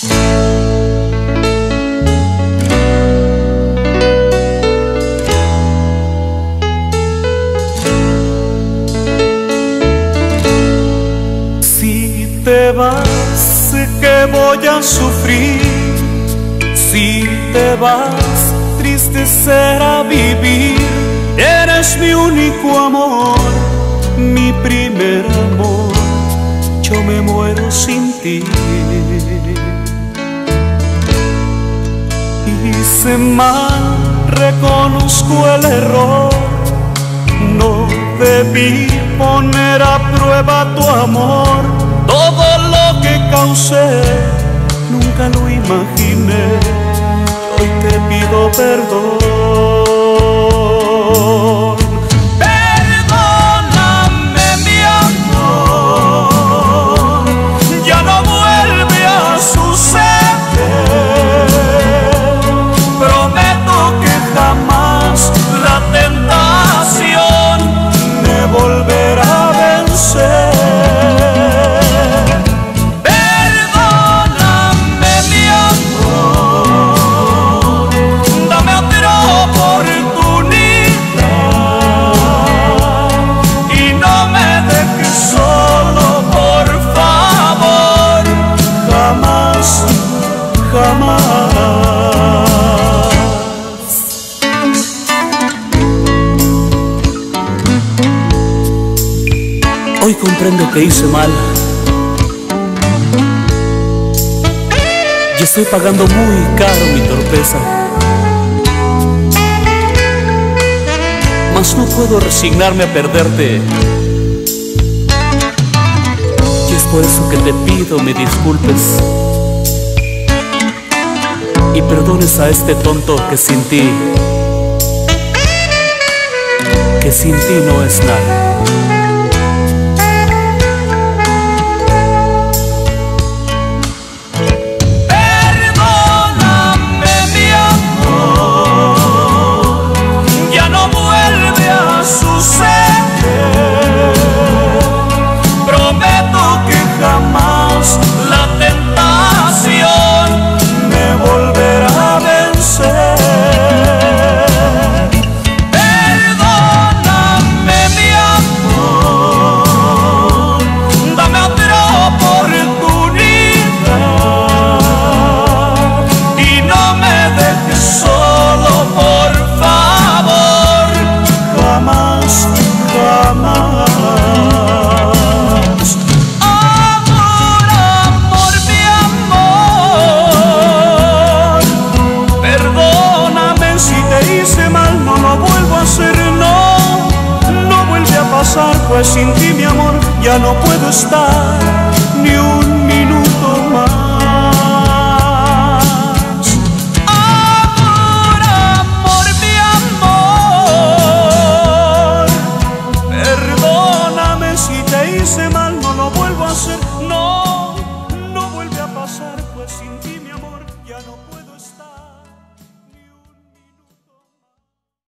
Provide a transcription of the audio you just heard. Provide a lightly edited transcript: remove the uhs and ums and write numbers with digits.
Si te vas, sé que voy a sufrir. Si te vas, triste será vivir. Eres mi único amor, mi primer amor. Yo me muero sin ti. Hice mal, reconozco el error. No debí poner a prueba tu amor. Todo lo que causé, nunca lo imaginé. Hoy te pido perdón. Perdóname, mi amor, ya no vuelve a suceder. Prometo que jamás la tentación me volverá a vencer. Hoy comprendo que hice mal y estoy pagando muy caro mi torpeza. Mas no puedo resignarme a perderte, y es por eso que te pido me disculpes y perdones a este tonto que sin ti no es nada. Pues sin ti, mi amor, ya no puedo estar ni un minuto más. Amor, amor, mi amor, perdóname si te hice mal, no lo vuelvo a hacer, no vuelve a pasar, pues sin ti, mi amor, ya no puedo.